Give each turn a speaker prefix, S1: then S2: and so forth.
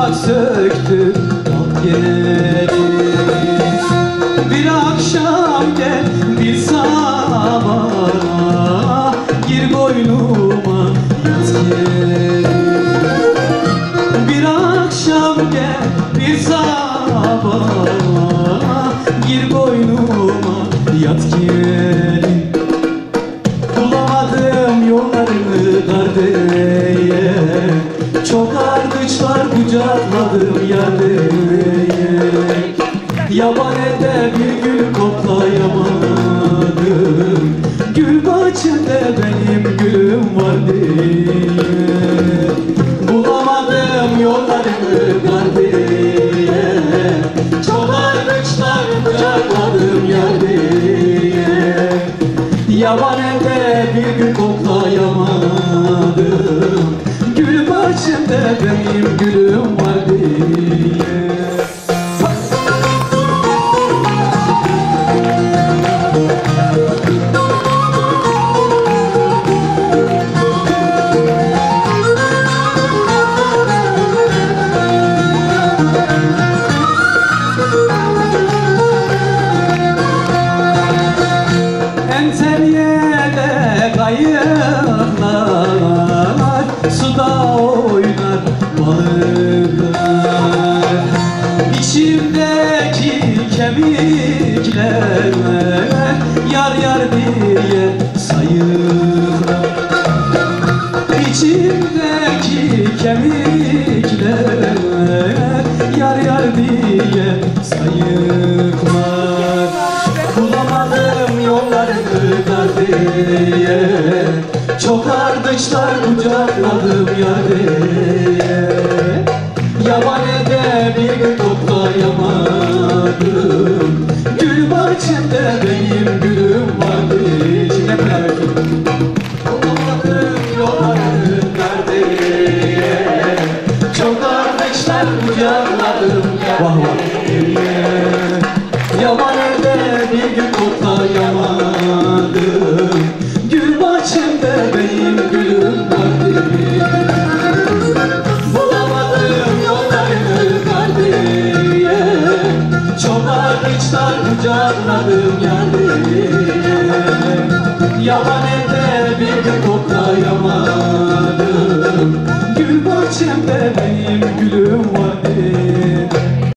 S1: yaprak söktüm al geri. Bir akşam gel bir sabah, gir boynuma yaz geri. Bir akşam gel bir sabah, gir boynuma yat geri. Bulamadım yollarını dardeye, çok ardıçlar kucakladım yardeye. Yaban elde bir gül koklayamadım, gül bahçemde benim gülüm var diye. Bulamadım yollarını dardeye, çok ardıçlar kucakladım yardeye. Yaban elde bir gül koklayamadım, gül bahçemde benim gülüm var diye. Enteryede kayıklar, suda oynar balıklar. İçimdeki kemikler yar yar diye sayıklar. İçimdeki kemikler yar yar diye sayıklar. Bulamadım yollarını dardeye, çok ardıçlar kucakladım yardeye. Yaban elde bir gün koklayamadım, gül bahçemde benim gülüm vardı. Şimdi bırak. Bulamadım yollarını dardeye, çok ardıçlar kucakladım yardeye. Yaban elde bir gün koklayamadım, gül bahçemde benim gülüm vardı. Bulamadım yollarını dardeye, çok ardıçlar kucakladım yardeye. Yaban elde bir gün koklayamadım,